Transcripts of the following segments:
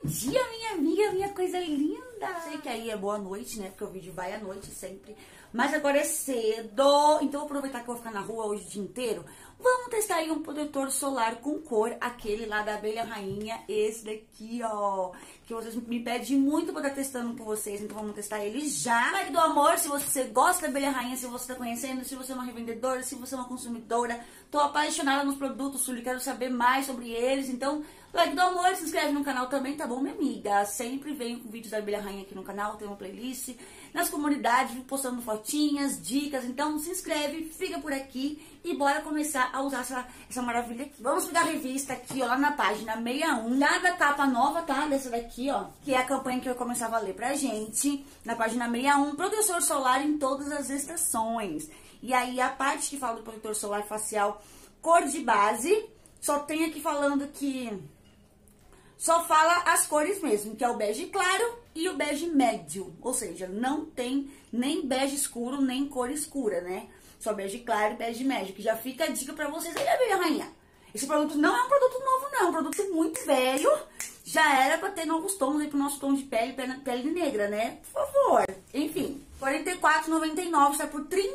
dia, minha amiga, minha coisa linda! Sei que aí é boa noite, né? Porque o vídeo vai à noite sempre. Mas agora é cedo, então vou aproveitar que eu vou ficar na rua hoje o dia inteiro. Vamos testar aí um protetor solar com cor, aquele lá da abelha rainha, esse daqui, ó. Que vocês me pedem muito pra estar testando com vocês, então vamos testar ele já. Like do amor, se você gosta da abelha rainha, se você tá conhecendo, se você é uma revendedora, se você é uma consumidora. Tô apaixonada nos produtos Sully, quero saber mais sobre eles, então... Like do amor, se inscreve no canal também, tá bom, minha amiga? Sempre venho com vídeos da abelha rainha aqui no canal, tem uma playlist. Nas comunidades, postando fotinhas, dicas, então se inscreve, fica por aqui e bora começar a usar essa maravilha aqui. Vamos pegar a revista aqui, ó, lá na página 61, lá da capa nova, tá? Dessa daqui, ó, que é a campanha que eu começava a ler pra gente. Na página 61, protetor solar em todas as estações. E aí a parte que fala do protetor solar facial, cor de base, só tem aqui falando que... Só fala as cores mesmo, que é o bege claro e o bege médio. Ou seja, não tem nem bege escuro, nem cor escura, né? Só bege claro e bege médio, que já fica a dica pra vocês aí, abelha rainha. Esse produto não é um produto novo, não. É um produto muito velho. Já era pra ter novos tons aí pro nosso tom de pele, pele negra, né? Por favor. Enfim, R$ 44,99, sai por R$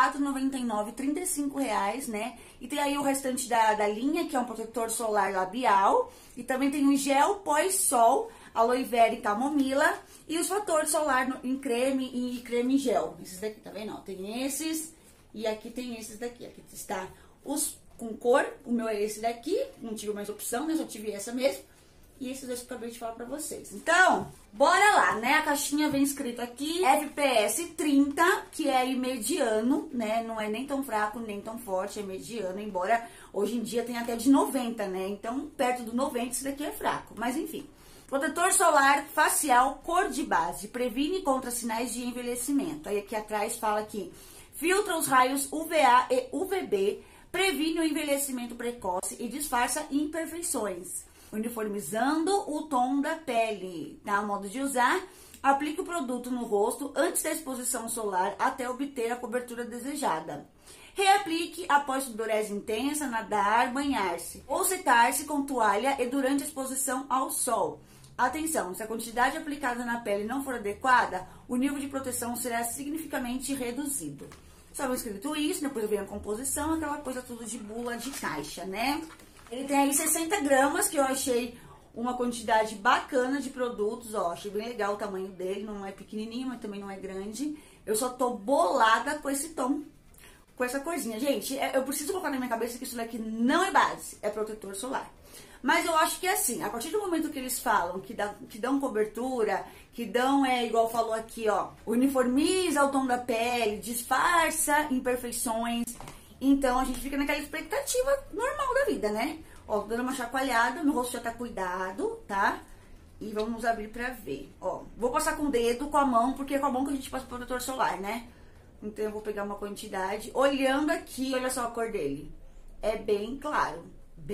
34,99, R$ 35, né? E tem aí o restante da linha, que é um protetor solar labial. E também tem o gel pós-sol, aloe vera e camomila. E os fatores solar em creme e creme em gel. Esses daqui, tá vendo? Ó, tem esses e aqui tem esses daqui. Aqui está os com cor, o meu é esse daqui. Não tive mais opção, né? Só tive essa mesmo. E esses dois que eu acabei de falar pra vocês. Então, bora lá, né? A caixinha vem escrito aqui, FPS 30, que é aí mediano, né? Não é nem tão fraco, nem tão forte, é mediano. Embora hoje em dia tenha até de 90, né? Então, perto do 90, isso daqui é fraco. Mas enfim. Protetor solar facial, cor de base. Previne contra sinais de envelhecimento. Aí aqui atrás fala que filtra os raios UVA e UVB, previne o envelhecimento precoce e disfarça imperfeições. Uniformizando o tom da pele, tá? O modo de usar, aplique o produto no rosto antes da exposição solar até obter a cobertura desejada. Reaplique após sudorese intensa, nadar, banhar-se ou secar-se com toalha e durante a exposição ao sol. Atenção, se a quantidade aplicada na pele não for adequada, o nível de proteção será significativamente reduzido. Só escrito isso, depois vem a composição, aquela coisa tudo de bula de caixa, né? Ele tem aí 60 gramas, que eu achei uma quantidade bacana de produtos, ó. Achei bem legal o tamanho dele, não é pequenininho, mas também não é grande. Eu só tô bolada com esse tom, com essa corzinha. Gente, eu preciso colocar na minha cabeça que isso daqui não é base, é protetor solar. Mas eu acho que é assim, a partir do momento que eles falam que dão cobertura, que dão, igual falou aqui, ó, uniformiza o tom da pele, disfarça imperfeições... Então, a gente fica naquela expectativa normal da vida, né? Ó, tô dando uma chacoalhada, meu rosto já tá cuidado, tá? E vamos abrir pra ver. Ó, vou passar com o dedo, com a mão, porque é com a mão que a gente passa o protetor solar, né? Então, eu vou pegar uma quantidade. Olhando aqui, olha só a cor dele. É bem claro.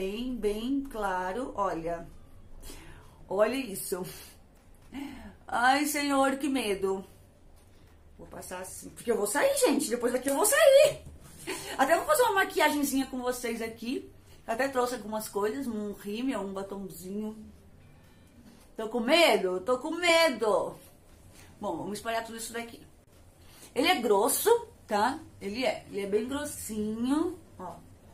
Bem claro, olha. Olha isso. Ai, senhor, que medo. Vou passar assim, porque eu vou sair, gente. Depois daqui eu vou sair. Até vou fazer uma maquiagemzinha com vocês aqui. Eu até trouxe algumas coisas, um rímel, um batomzinho. Tô com medo? Tô com medo. Bom, vamos espalhar tudo isso daqui. Ele é grosso, tá? Ele é bem grossinho, ó.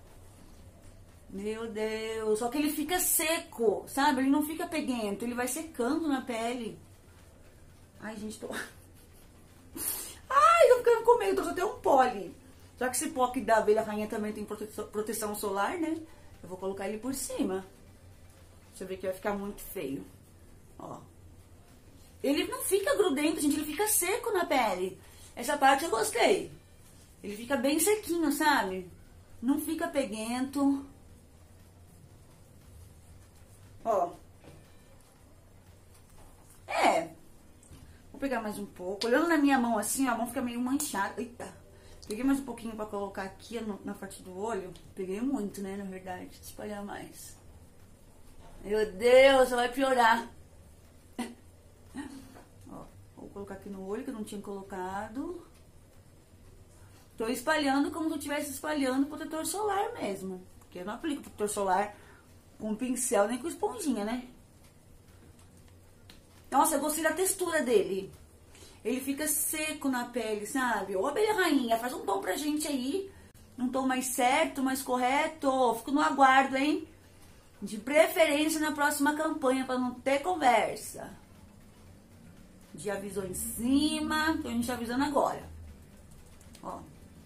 Meu Deus, só que ele fica seco, sabe? Ele não fica peguento, ele vai secando na pele. Ai, gente, tô... Ai, tô ficando com medo, tô até um pole. Já que esse pó aqui da abelha rainha também tem proteção solar, né? Eu vou colocar ele por cima. Deixa eu ver que vai ficar muito feio. Ó. Ele não fica grudento, gente. Ele fica seco na pele. Essa parte eu gostei. Ele fica bem sequinho, sabe? Não fica peguento. Ó. Vou pegar mais um pouco. Olhando na minha mão assim, ó, a mão fica meio manchada. Eita. Peguei mais um pouquinho pra colocar aqui na parte do olho. Peguei muito, né, na verdade. Deixa eu espalhar mais. Meu Deus, vai piorar. Ó, vou colocar aqui no olho, que eu não tinha colocado. Tô espalhando como se eu estivesse espalhando protetor solar mesmo. Porque eu não aplico protetor solar com pincel nem com esponjinha, né? Nossa, eu gostei da textura dele. Ele fica seco na pele, sabe? Ô, abelha rainha, faz um tom pra gente aí. Um tom mais certo, mais correto. Fico no aguardo, hein? De preferência na próxima campanha, pra não ter conversa. Já avisou em cima, que a gente tá avisando agora. Ó.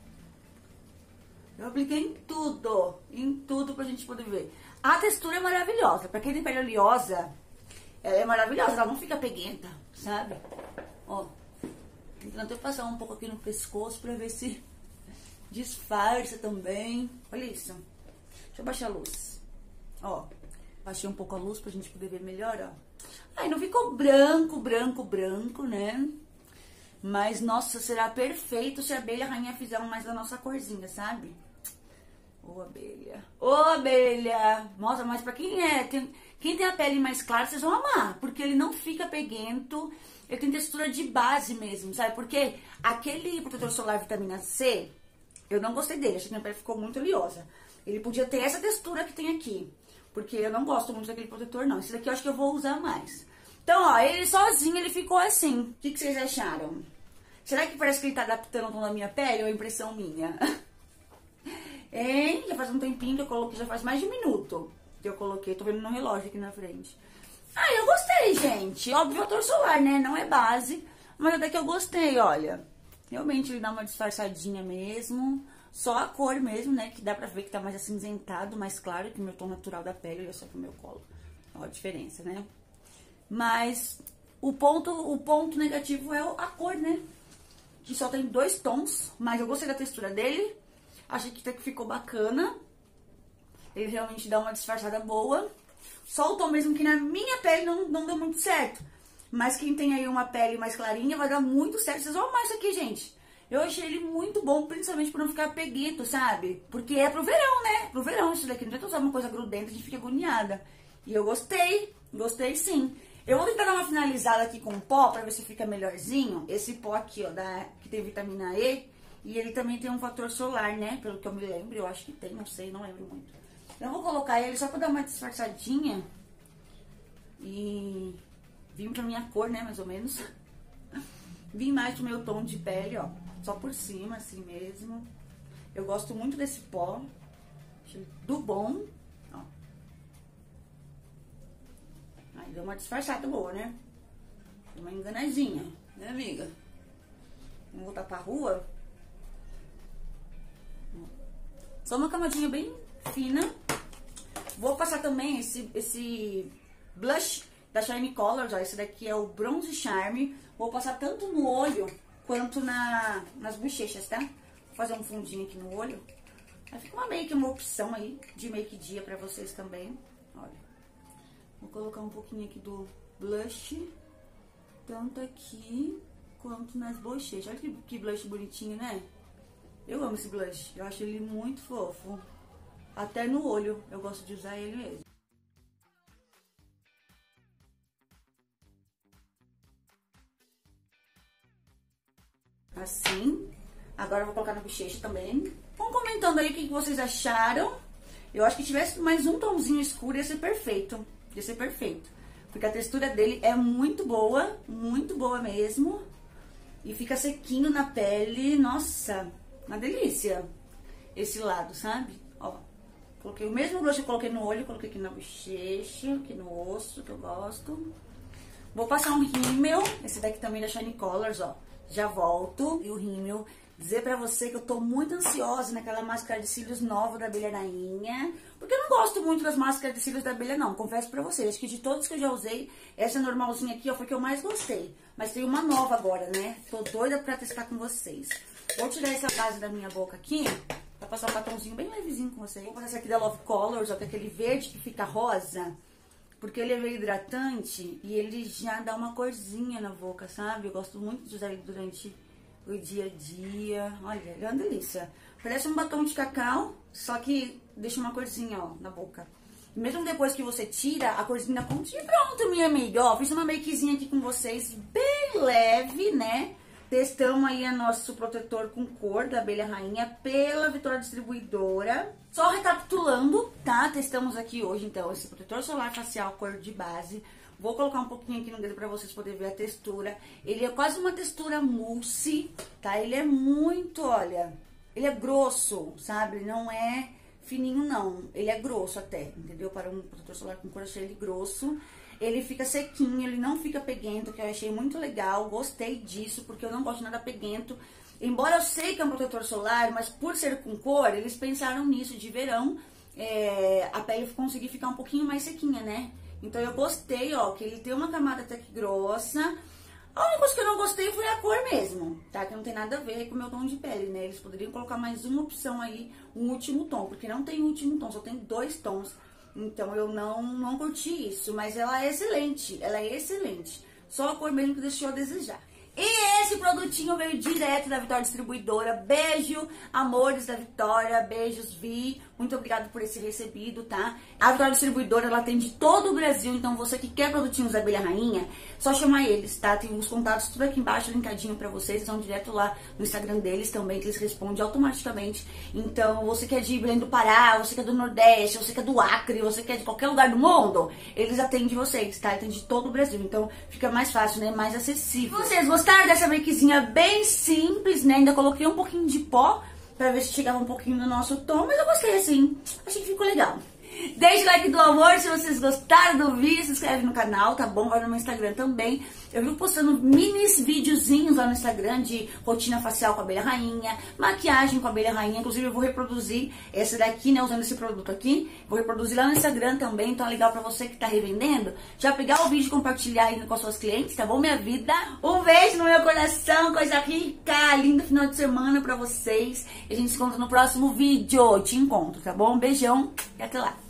Eu apliquei em tudo pra gente poder ver. A textura é maravilhosa. Pra quem tem pele oleosa, ela é maravilhosa, ela não fica peguenta, sabe? Ó. Então eu passar um pouco aqui no pescoço pra ver se disfarça também. Olha isso. Deixa eu baixar a luz. Ó. Baixei um pouco a luz pra gente poder ver melhor, ó. Aí não ficou branco, né? Mas, nossa, será perfeito se a abelha rainha fizer mais da nossa corzinha, sabe? Ô, abelha. Ô, abelha. Nossa, mas pra quem tem a pele mais clara, vocês vão amar. Porque ele não fica peguento. Ele tem textura de base mesmo, sabe? Porque aquele protetor solar vitamina C, eu não gostei dele. Achei que minha pele ficou muito oleosa. Ele podia ter essa textura que tem aqui. Porque eu não gosto muito daquele protetor, não. Esse daqui eu acho que eu vou usar mais. Então, ó, ele sozinho, ele ficou assim. O que vocês acharam? Será que parece que ele tá adaptando o tom da minha pele ou é impressão minha? Hein? Já faz um tempinho que eu coloquei, já faz mais de um minuto que eu coloquei. Tô vendo no relógio aqui na frente. Ah, eu gostei, gente. Óbvio, protetor solar, né? Não é base, mas até que eu gostei, olha. Realmente ele dá uma disfarçadinha mesmo. Só a cor mesmo, né? Que dá pra ver que tá mais acinzentado, mais claro que o meu tom natural da pele. Olha só pro meu colo. Olha a diferença, né? Mas o ponto negativo é a cor, né? Que só tem 2 tons, mas eu gostei da textura dele. Achei que até que ficou bacana. Ele realmente dá uma disfarçada boa. Só o tom mesmo que na minha pele não deu muito certo. Mas quem tem aí uma pele mais clarinha vai dar muito certo. Vocês vão amar isso aqui, gente. Eu achei ele muito bom, principalmente por não ficar peguento, sabe? Porque é pro verão, né? Pro verão isso daqui. Não tem que usar uma coisa grudenta, a gente fica agoniada. E eu gostei. Gostei sim. Eu vou tentar dar uma finalizada aqui com o pó pra ver se fica melhorzinho. Esse pó aqui, ó, que tem vitamina E. E ele também tem um fator solar, né? Pelo que eu me lembro. Eu acho que tem, não sei, não lembro muito. Eu vou colocar ele só pra dar uma disfarçadinha. E vir pra minha cor, né? Mais ou menos. Vim mais pro meu tom de pele, ó. Só por cima, assim mesmo. Eu gosto muito desse pó. Achei do bom. Ó. Aí deu uma disfarçada boa, né? Deu uma enganadinha, né, amiga? Vamos voltar pra rua. Só uma camadinha bem fina. Vou passar também esse blush da Shine Colors, ó. Esse daqui é o Bronze Charme. Vou passar tanto no olho quanto nas bochechas, tá? Vou fazer um fundinho aqui no olho. Aí fica uma opção aí de make dia pra vocês também. Olha. Vou colocar um pouquinho aqui do blush. Tanto aqui quanto nas bochechas. Olha que blush bonitinho, né? Eu amo esse blush. Eu acho ele muito fofo. Até no olho eu gosto de usar ele mesmo. Assim. Agora eu vou colocar na bochecha também. Vão comentando aí o que vocês acharam. Eu acho que tivesse mais um tomzinho escuro ia ser perfeito. Ia ser perfeito. Porque a textura dele é muito boa mesmo. E fica sequinho na pele. Nossa, uma delícia. Esse lado, sabe? Ó. Coloquei o mesmo blush que eu coloquei no olho. Coloquei aqui na bochecha, aqui no osso, que eu gosto. Vou passar um rímel. Esse daqui também da Shine Colors, ó. Já volto. E o rímel. Dizer pra você que eu tô muito ansiosa naquela máscara de cílios nova da abelha rainha. Porque eu não gosto muito das máscaras de cílios da abelha, não. Confesso pra vocês. Acho que de todas que eu já usei, essa normalzinha aqui, ó, foi que eu mais gostei. Mas tem uma nova agora, né? Tô doida pra testar com vocês. Vou tirar essa base da minha boca aqui, pra passar um batomzinho bem levezinho com vocês. Vou passar essa aqui da Love Colors, ó, que é aquele verde que fica rosa. Porque ele é meio hidratante e ele já dá uma corzinha na boca, sabe? Eu gosto muito de usar ele durante o dia a dia. Olha, ele é uma delícia. Parece um batom de cacau, só que deixa uma corzinha, ó, na boca. E mesmo depois que você tira, a corzinha continua. E pronto, minha amiga, ó, fiz uma makezinha aqui com vocês, bem leve, né? Testamos aí o nosso protetor com cor da abelha rainha pela Vitória Distribuidora. Só recapitulando, tá? Testamos aqui hoje, então, esse protetor solar facial cor de base Vou colocar um pouquinho aqui no dedo pra vocês poderem ver a textura. Ele é quase uma textura mousse, tá? Ele é muito, olha, ele é grosso, sabe? Ele não é fininho, não. Ele é grosso até, entendeu? Para um protetor solar com cor, achei ele grosso. Ele fica sequinho, ele não fica peguento, que eu achei muito legal. Gostei disso, porque eu não gosto de nada peguento. Embora eu sei que é um protetor solar, mas por ser com cor, eles pensaram nisso de verão. A pele conseguir ficar um pouquinho mais sequinha, né? Então eu gostei, ó, que ele tem uma camada até que grossa. A única coisa que eu não gostei foi a cor mesmo, tá? Que não tem nada a ver com o meu tom de pele, né? Eles poderiam colocar mais uma opção aí, um último tom, porque não tem último tom, só tem 2 tons. Então eu não curti isso, mas ela é excelente, Só a cor mesmo que deixou a desejar. E esse produtinho veio direto da Vitória Distribuidora. Beijo, amores da Vitória. Beijos, Vi. Muito obrigada por esse recebido, tá? A Vitória Distribuidora, ela atende todo o Brasil. Então, você que quer produtinhos da Abelha Rainha, só chamar eles, tá? Tem os contatos tudo aqui embaixo, linkadinho pra vocês. Eles vão direto lá no Instagram deles também, que eles respondem automaticamente. Então, você que é de Belém do Pará, você que é do Nordeste, você que é do Acre, você que é de qualquer lugar do mundo, eles atendem vocês, tá? Atendem todo o Brasil. Então, fica mais fácil, né? Mais acessível. Vocês gostaram dessa makezinha bem simples, né? Ainda coloquei um pouquinho de pó pra ver se chegava um pouquinho no nosso tom, mas eu gostei assim. Achei que ficou legal. Deixe o like do amor se vocês gostaram do vídeo, se inscreve no canal, tá bom? Vai no meu Instagram também. Eu vivo postando minis videozinhos lá no Instagram de rotina facial com a Abelha Rainha, maquiagem com a Abelha Rainha. Inclusive eu vou reproduzir essa daqui, né, usando esse produto aqui. Vou reproduzir lá no Instagram também, então é legal pra você que tá revendendo, já pegar o vídeo e compartilhar aí com as suas clientes, tá bom, minha vida? Um beijo no meu coração, coisa rica, lindo final de semana pra vocês. E a gente se encontra no próximo vídeo. Te encontro, tá bom? Um beijão e até lá.